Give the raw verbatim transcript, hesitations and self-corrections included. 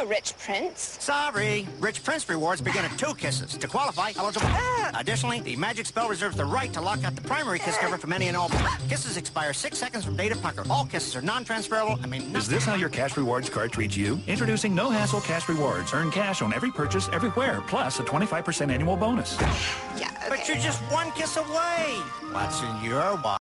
a Rich Prince. Sorry. Rich Prince rewards begin at two kisses. To qualify, eligible. Additionally, the magic spell reserves the right to lock out the primary kiss cover from any and all. Kisses expire six seconds from date of pucker. All kisses are non-transferable. I mean, Is this how your Cash Rewards card treats you? Introducing No Hassle Cash Rewards. Earn cash on every purchase, everywhere, plus a twenty-five percent annual bonus. Yeah, okay. But you're just one kiss away. What's in your wallet?